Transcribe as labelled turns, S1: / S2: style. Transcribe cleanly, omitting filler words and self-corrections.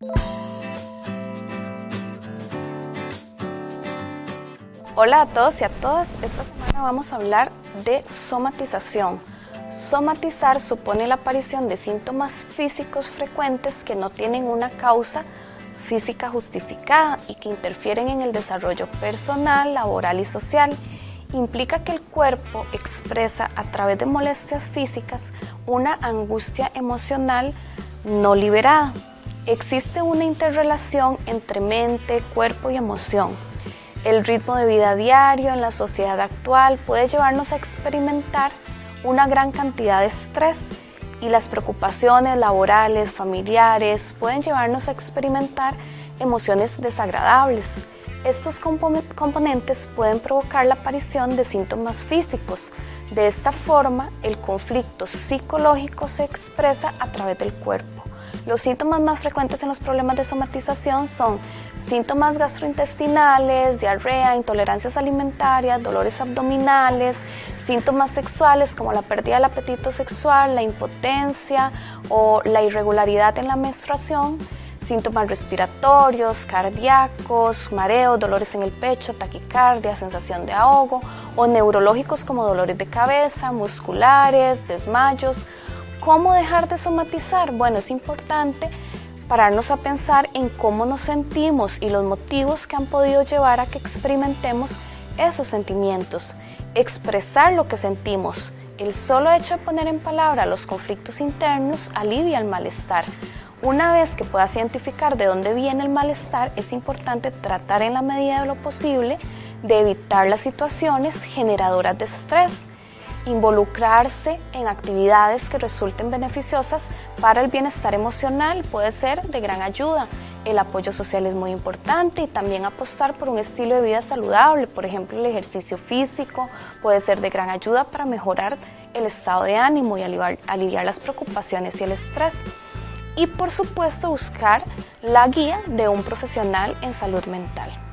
S1: Hola a todos y a todas, esta semana vamos a hablar de somatización. Somatizar supone la aparición de síntomas físicos frecuentes que no tienen una causa física justificada y que interfieren en el desarrollo personal, laboral y social. Implica que el cuerpo expresa a través de molestias físicas una angustia emocional no liberada. Existe una interrelación entre mente, cuerpo y emoción. El ritmo de vida diario en la sociedad actual puede llevarnos a experimentar una gran cantidad de estrés y las preocupaciones laborales, familiares, pueden llevarnos a experimentar emociones desagradables. Estos componentes pueden provocar la aparición de síntomas físicos. De esta forma, el conflicto psicológico se expresa a través del cuerpo. Los síntomas más frecuentes en los problemas de somatización son síntomas gastrointestinales, diarrea, intolerancias alimentarias, dolores abdominales, síntomas sexuales como la pérdida del apetito sexual, la impotencia o la irregularidad en la menstruación, síntomas respiratorios, cardíacos, mareos, dolores en el pecho, taquicardia, sensación de ahogo, o neurológicos como dolores de cabeza, musculares, desmayos. ¿Cómo dejar de somatizar? Bueno, es importante pararnos a pensar en cómo nos sentimos y los motivos que han podido llevar a que experimentemos esos sentimientos. Expresar lo que sentimos. El solo hecho de poner en palabra los conflictos internos alivia el malestar. Una vez que puedas identificar de dónde viene el malestar, es importante tratar en la medida de lo posible de evitar las situaciones generadoras de estrés. Involucrarse en actividades que resulten beneficiosas para el bienestar emocional puede ser de gran ayuda. El apoyo social es muy importante y también apostar por un estilo de vida saludable. Por ejemplo, el ejercicio físico puede ser de gran ayuda para mejorar el estado de ánimo y aliviar las preocupaciones y el estrés. Y por supuesto buscar la guía de un profesional en salud mental.